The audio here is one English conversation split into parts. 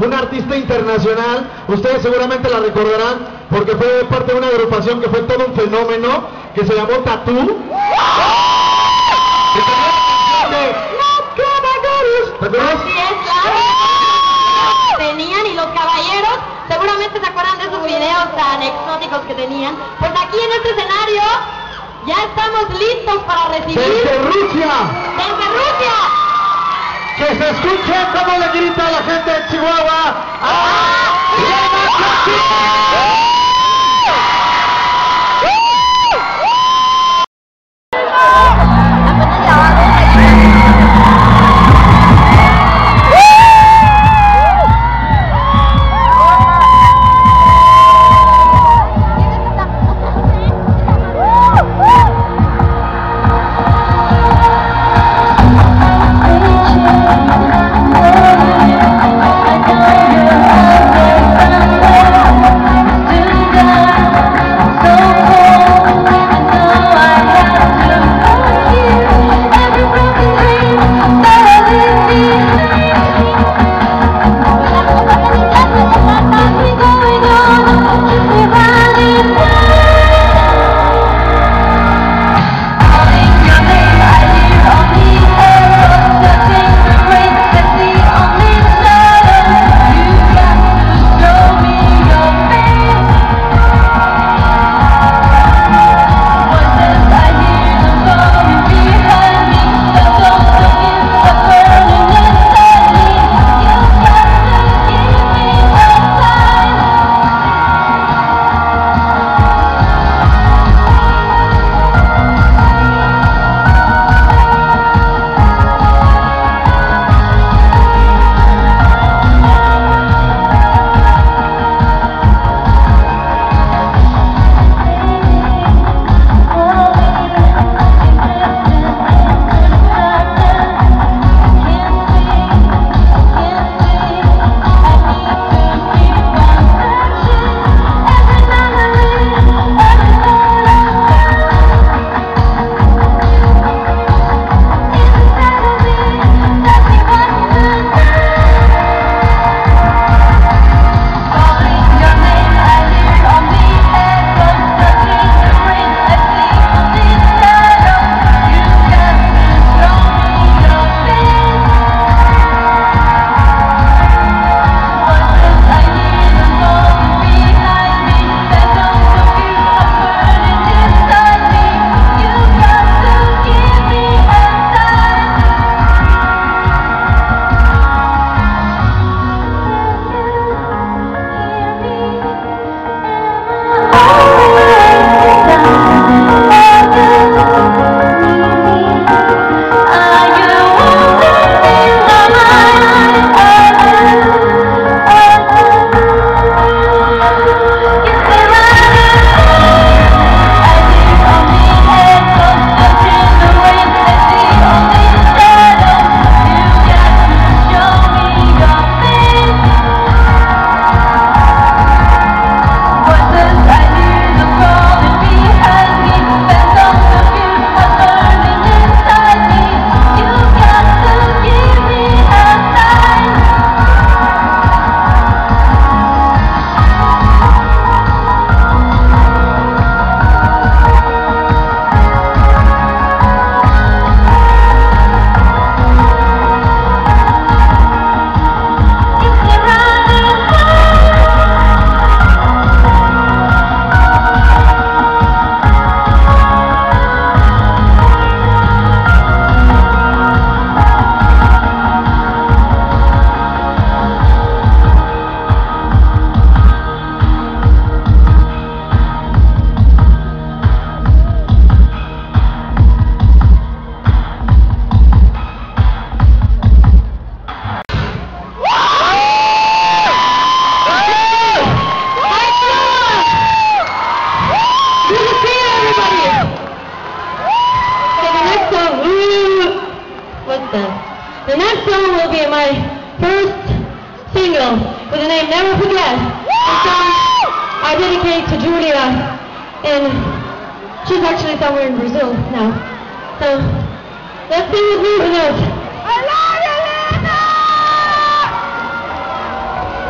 una artista internacional. Ustedes seguramente la recordarán porque fue parte de una agrupación que fue todo un fenómeno, que se llamó Tatú. Así es, claro. Tenían, y los caballeros seguramente se acuerdan de esos videos tan exóticos que tenían. Pues aquí en este escenario ya estamos listos para recibir... ¡Desde Rusia! ¡Desde Rusia! ¡Que se escuche cómo le grita a la gente de Chihuahua! ¡Ah! The next song will be my first single with the name Never Forget. The song I dedicate to Julia, and she's actually somewhere in Brazil now. So let's sing with me for this. I love you, Linda!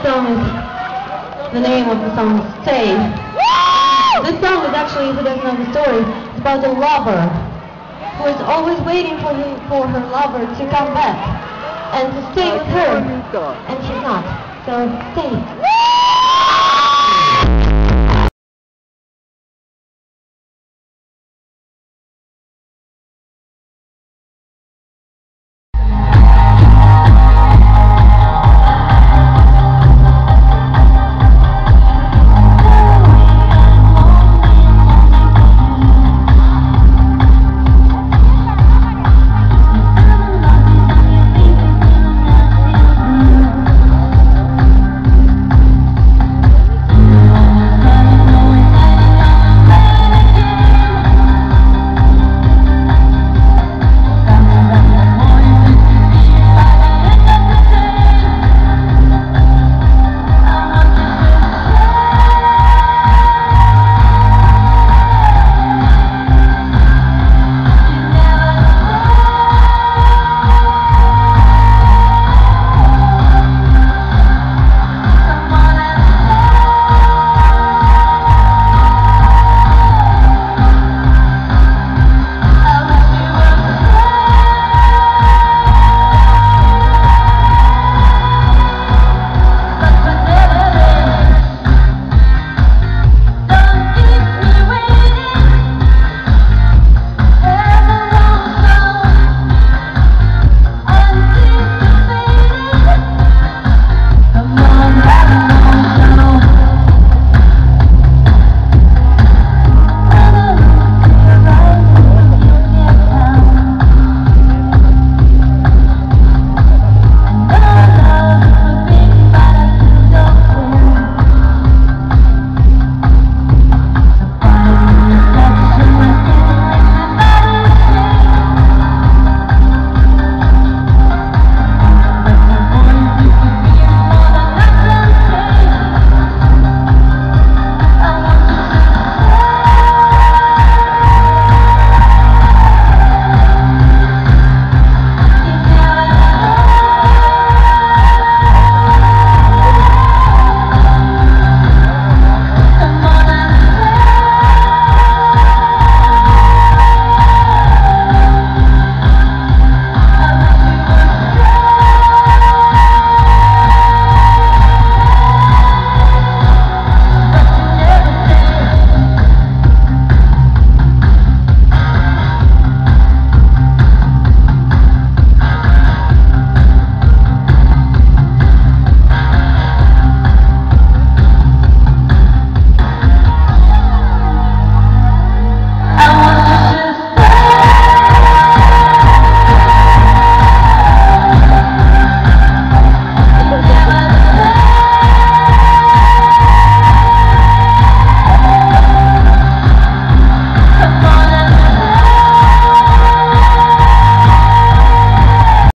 song is, the name of the song is Stay. This song is actually, if you don't know the story, it's about a lover who is always waiting for her lover to come back and to stay with her, and she's not. So stay.